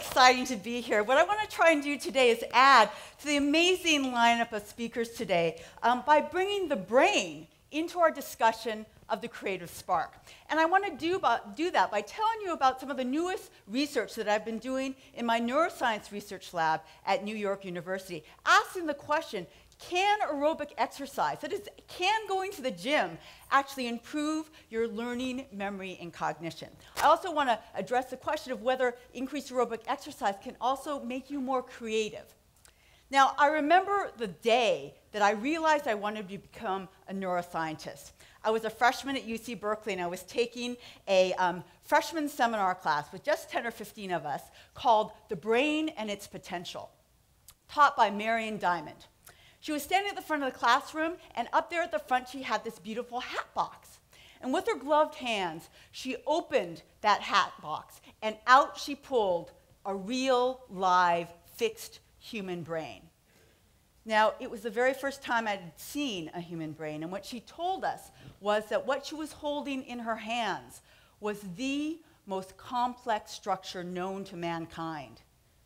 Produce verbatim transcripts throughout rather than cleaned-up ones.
exciting to be here. What I want to try and do today is add to the amazing lineup of speakers today um, by bringing the brain into our discussion of the creative spark. And I want to do, about, do that by telling you about some of the newest research that I've been doing in my neuroscience research lab at New York University, asking the question, can aerobic exercise, that is, can going to the gym actually improve your learning, memory, and cognition? I also want to address the question of whether increased aerobic exercise can also make you more creative. Now, I remember the day that I realized I wanted to become a neuroscientist. I was a freshman at U C Berkeley, and I was taking a um, freshman seminar class with just ten or fifteen of us called The Brain and Its Potential, taught by Marion Diamond. She was standing at the front of the classroom, and up there at the front, she had this beautiful hat box. And with her gloved hands, she opened that hat box, and out she pulled a real, live, fixed human brain. Now, it was the very first time I had seen a human brain, and what she told us was that what she was holding in her hands was the most complex structure known to mankind.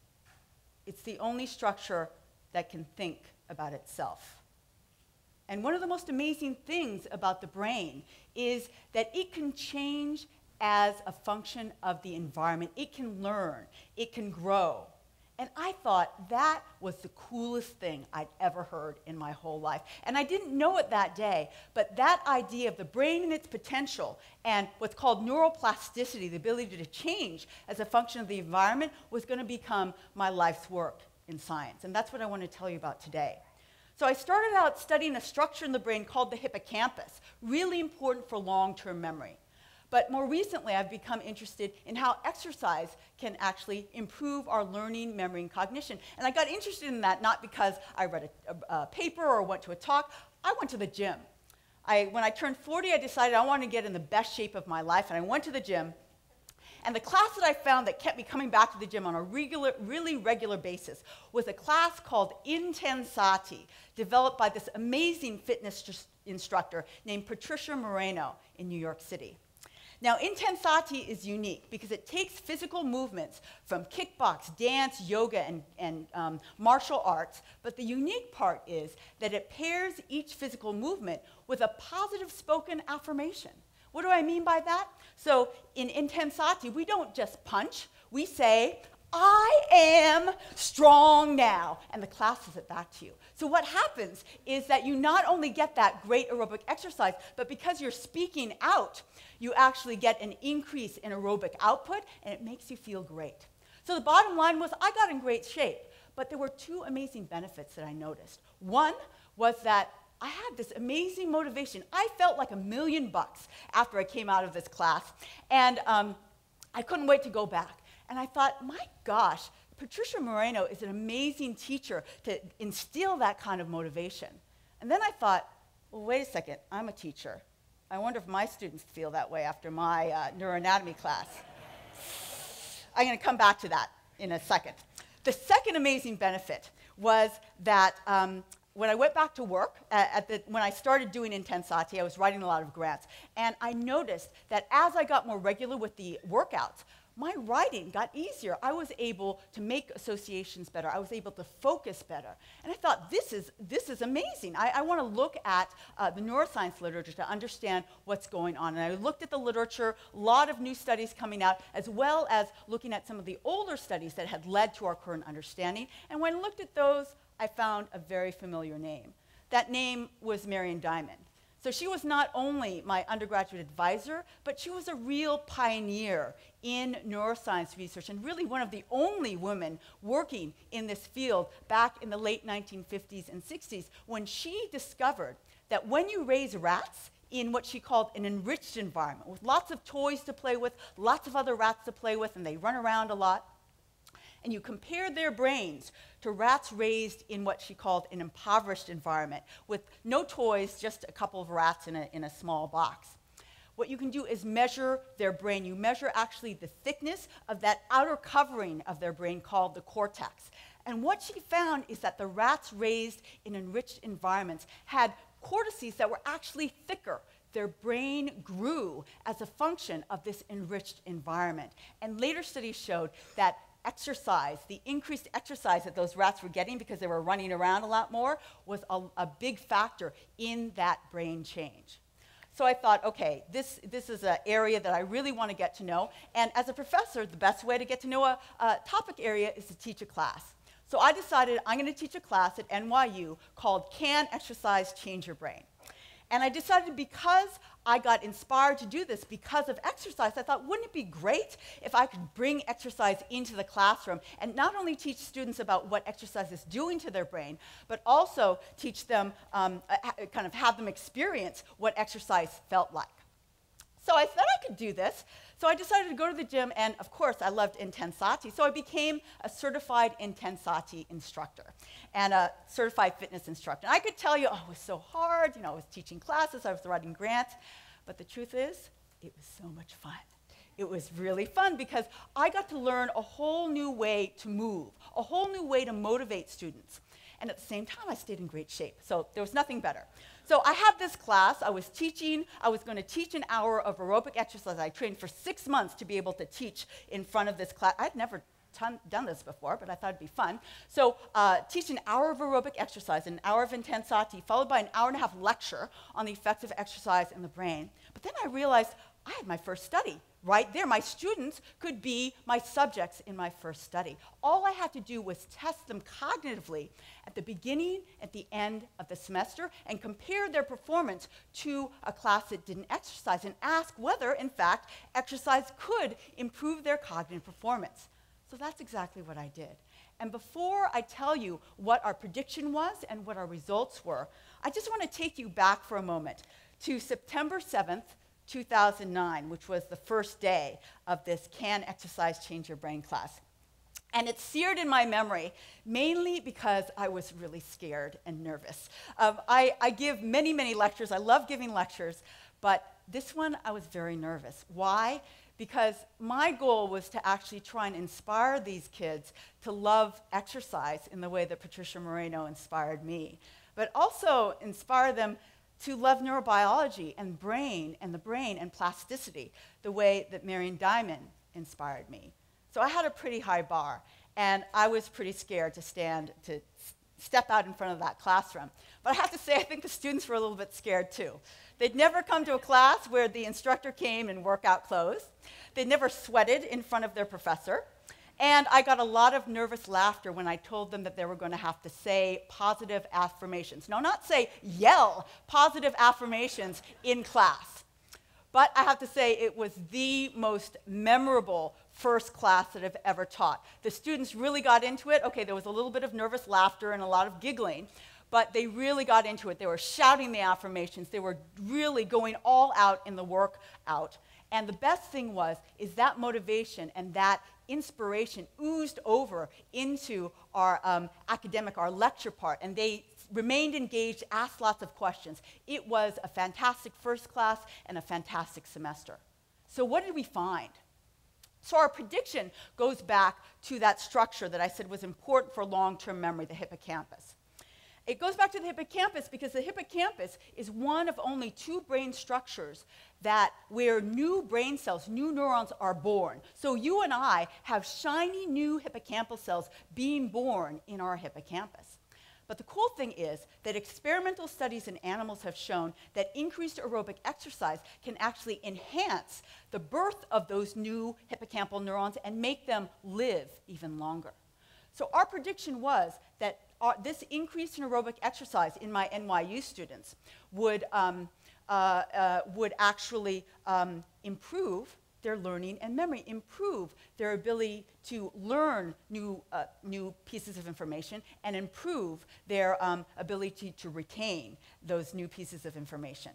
It's the only structure that can think about itself. And one of the most amazing things about the brain is that it can change as a function of the environment. It can learn, it can grow. And I thought that was the coolest thing I'd ever heard in my whole life. And I didn't know it that day, but that idea of the brain and its potential and what's called neuroplasticity, the ability to change as a function of the environment, was going to become my life's work in science. And that's what I want to tell you about today. So I started out studying a structure in the brain called the hippocampus, really important for long-term memory. But more recently, I've become interested in how exercise can actually improve our learning, memory, and cognition. And I got interested in that not because I read a, a, a paper or went to a talk. I went to the gym. I, when I turned forty, I decided I wanted to get in the best shape of my life, and I went to the gym. And the class that I found that kept me coming back to the gym on a regular, really regular basis was a class called Intensati, developed by this amazing fitness instructor named Patricia Moreno in New York City. Now, Intensati is unique because it takes physical movements from kickbox, dance, yoga, and, and um, martial arts, but the unique part is that it pairs each physical movement with a positive spoken affirmation. What do I mean by that? So in Intensati, we don't just punch, we say, I am strong now, and the class says it back to you. So what happens is that you not only get that great aerobic exercise, but because you're speaking out, you actually get an increase in aerobic output, and it makes you feel great. So the bottom line was I got in great shape, but there were two amazing benefits that I noticed. One was that I had this amazing motivation. I felt like a million bucks after I came out of this class, and um, I couldn't wait to go back. And I thought, my gosh, Patricia Moreno is an amazing teacher to instill that kind of motivation. And then I thought, well, wait a second, I'm a teacher. I wonder if my students feel that way after my uh, neuroanatomy class. I'm going to come back to that in a second. The second amazing benefit was that um, when I went back to work, uh, at the, when I started doing Intensati, I was writing a lot of grants, and I noticed that as I got more regular with the workouts, my writing got easier. I was able to make associations better. I was able to focus better. And I thought, this is, this is amazing. I, I want to look at uh, the neuroscience literature to understand what's going on. And I looked at the literature, a lot of new studies coming out, as well as looking at some of the older studies that had led to our current understanding. And when I looked at those, I found a very familiar name. That name was Marion Diamond. So she was not only my undergraduate advisor, but she was a real pioneer in neuroscience research, and really one of the only women working in this field back in the late nineteen fifties and sixties, when she discovered that when you raise rats in what she called an enriched environment, with lots of toys to play with, lots of other rats to play with, and they run around a lot, and you compare their brains to rats raised in what she called an impoverished environment, with no toys, just a couple of rats in a, in a small box. What you can do is measure their brain. You measure actually the thickness of that outer covering of their brain called the cortex. And what she found is that the rats raised in enriched environments had cortices that were actually thicker. Their brain grew as a function of this enriched environment. And later studies showed that exercise, the increased exercise that those rats were getting because they were running around a lot more, was a, a big factor in that brain change. So I thought, okay, this, this is an area that I really want to get to know. And as a professor, the best way to get to know a, a topic area is to teach a class. So I decided I'm going to teach a class at N Y U called Can Exercise Change Your Brain? And I decided because I got inspired to do this because of exercise, I thought, wouldn't it be great if I could bring exercise into the classroom and not only teach students about what exercise is doing to their brain, but also teach them, um, uh, kind of have them experience what exercise felt like. So I thought I could do this. So I decided to go to the gym, and of course, I loved Intensati. So I became a certified Intensati instructor and a certified fitness instructor. And I could tell you, oh, it was so hard. You know, I was teaching classes, I was writing grants. But the truth is, it was so much fun. It was really fun because I got to learn a whole new way to move, a whole new way to motivate students. And at the same time, I stayed in great shape. So there was nothing better. So I had this class. I was teaching. I was going to teach an hour of aerobic exercise. I trained for six months to be able to teach in front of this class. I'd never ton done this before, but I thought it'd be fun. So uh, teach an hour of aerobic exercise, an hour of Intensati, followed by an hour and a half lecture on the effects of exercise in the brain. But then I realized I had my first study. Right there, my students could be my subjects in my first study. All I had to do was test them cognitively at the beginning, at the end of the semester, and compare their performance to a class that didn't exercise, and ask whether, in fact, exercise could improve their cognitive performance. So that's exactly what I did. And before I tell you what our prediction was and what our results were, I just want to take you back for a moment to September seventh, two thousand nine, which was the first day of this Can Exercise Change Your Brain class. And it's seared in my memory, mainly because I was really scared and nervous. Um, I, I give many, many lectures. I love giving lectures, but this one I was very nervous. Why? Because my goal was to actually try and inspire these kids to love exercise in the way that Patricia Moreno inspired me, but also inspire them to love neurobiology and brain and the brain and plasticity the way that Marion Diamond inspired me. So I had a pretty high bar, and I was pretty scared to stand, to step out in front of that classroom. But I have to say, I think the students were a little bit scared too. They'd never come to a class where the instructor came in workout clothes. They'd never sweated in front of their professor. And I got a lot of nervous laughter when I told them that they were going to have to say positive affirmations. No, not say, yell positive affirmations in class. But I have to say it was the most memorable first class that I've ever taught. The students really got into it. Okay, there was a little bit of nervous laughter and a lot of giggling, but they really got into it. They were shouting the affirmations. They were really going all out in the workout. And the best thing was, is that motivation and that inspiration oozed over into our um, academic, our lecture part, and they remained engaged, asked lots of questions. It was a fantastic first class and a fantastic semester. So what did we find? So our prediction goes back to that structure that I said was important for long-term memory, the hippocampus. It goes back to the hippocampus because the hippocampus is one of only two brain structures that where new brain cells, new neurons are born. So you and I have shiny new hippocampal cells being born in our hippocampus. But the cool thing is that experimental studies in animals have shown that increased aerobic exercise can actually enhance the birth of those new hippocampal neurons and make them live even longer. So our prediction was that our, this increase in aerobic exercise in my N Y U students would, um, uh, uh, would actually um, improve their learning and memory, improve their ability to learn new, uh, new pieces of information, and improve their um, ability to retain those new pieces of information.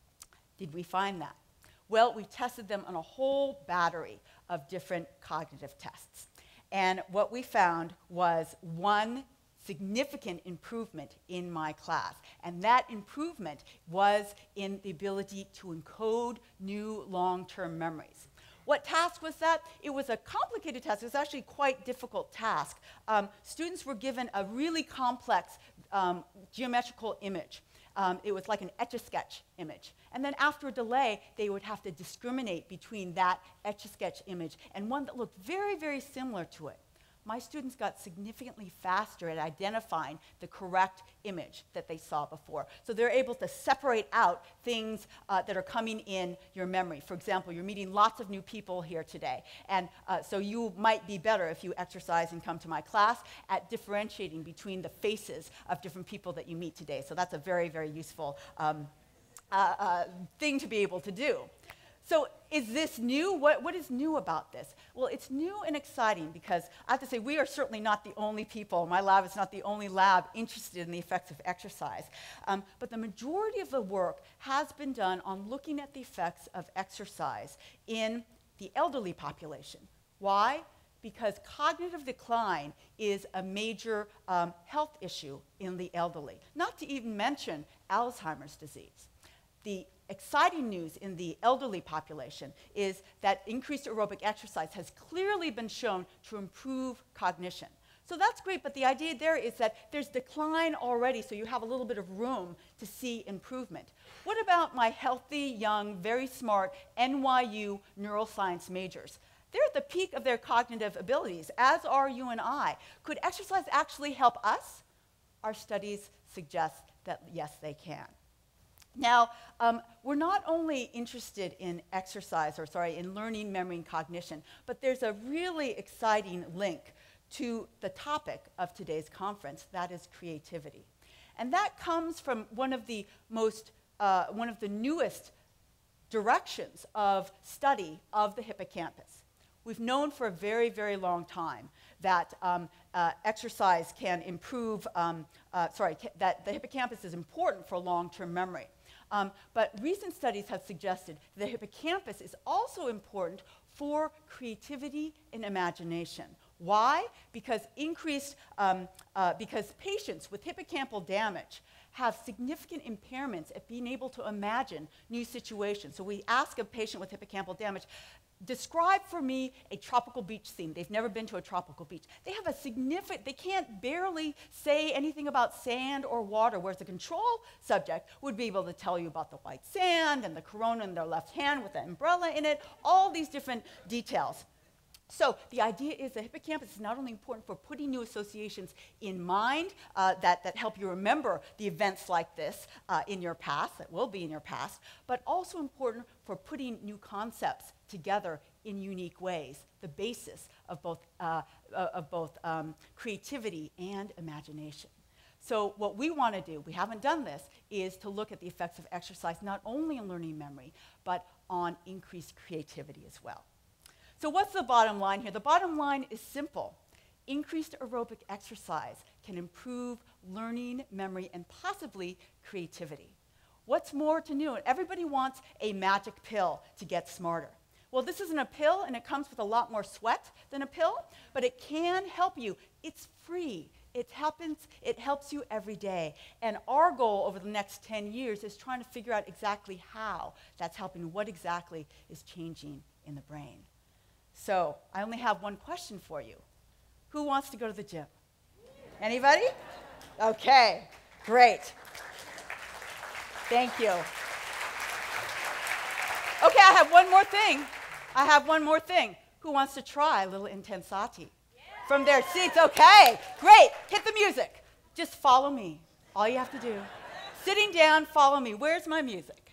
Did we find that? Well, we tested them on a whole battery of different cognitive tests. And what we found was one significant improvement in my class. And that improvement was in the ability to encode new long-term memories. What task was that? It was a complicated task. It was actually a quite difficult task. Um, students were given a really complex um, geometrical image. Um, it was like an Etch-a-Sketch image. And then after a delay, they would have to discriminate between that Etch-a-Sketch image and one that looked very, very similar to it. my students got significantly faster at identifying the correct image that they saw before. So they're able to separate out things uh, that are coming in your memory. For example, you're meeting lots of new people here today, and uh, so you might be better if you exercise and come to my class at differentiating between the faces of different people that you meet today. So that's a very, very useful um, uh, uh, thing to be able to do. So is this new? What, what is new about this? Well, it's new and exciting because I have to say we are certainly not the only people. My lab is not the only lab interested in the effects of exercise. Um, but the majority of the work has been done on looking at the effects of exercise in the elderly population. Why? Because cognitive decline is a major um, health issue in the elderly, not to even mention Alzheimer's disease. The exciting news in the elderly population is that increased aerobic exercise has clearly been shown to improve cognition. So that's great, but the idea there is that there's decline already, so you have a little bit of room to see improvement. What about my healthy, young, very smart N Y U neuroscience majors? They're at the peak of their cognitive abilities, as are you and I. Could exercise actually help us? Our studies suggest that yes, they can. Now, um, we're not only interested in exercise, or sorry, in learning, memory, and cognition, but there's a really exciting link to the topic of today's conference, that is creativity. And that comes from one of the most, uh, one of the newest directions of study of the hippocampus. We've known for a very, very long time that um, uh, exercise can improve, um, uh, sorry, ca that the hippocampus is important for long-term memory. Um, but recent studies have suggested the hippocampus is also important for creativity and imagination. Why? Because increased, um, uh, because patients with hippocampal damage have significant impairments at being able to imagine new situations. So we ask a patient with hippocampal damage, describe for me a tropical beach scene. They've never been to a tropical beach. They have a significant, they can't barely say anything about sand or water, whereas a control subject would be able to tell you about the white sand and the corona in their left hand with the umbrella in it, all these different details. So the idea is the hippocampus is not only important for putting new associations in mind uh, that, that help you remember the events like this uh, in your past, that will be in your past, but also important for putting new concepts together in unique ways, the basis of both, uh, uh, of both um, creativity and imagination. So what we want to do, we haven't done this, is to look at the effects of exercise not only on learning memory, but on increased creativity as well. So what's the bottom line here? The bottom line is simple. Increased aerobic exercise can improve learning, memory, and possibly creativity. What's more to know? Everybody wants a magic pill to get smarter. Well, this isn't a pill, and it comes with a lot more sweat than a pill, but it can help you. It's free. It happens, it helps you every day. And our goal over the next ten years is trying to figure out exactly how that's helping, what exactly is changing in the brain. So I only have one question for you. Who wants to go to the gym? Anybody? Okay, great. Thank you. Okay, I have one more thing. I have one more thing. Who wants to try a little intensati? Yeah. From their seats, okay, great. Hit the music. Just follow me. All you have to do. Sitting down, follow me. Where's my music?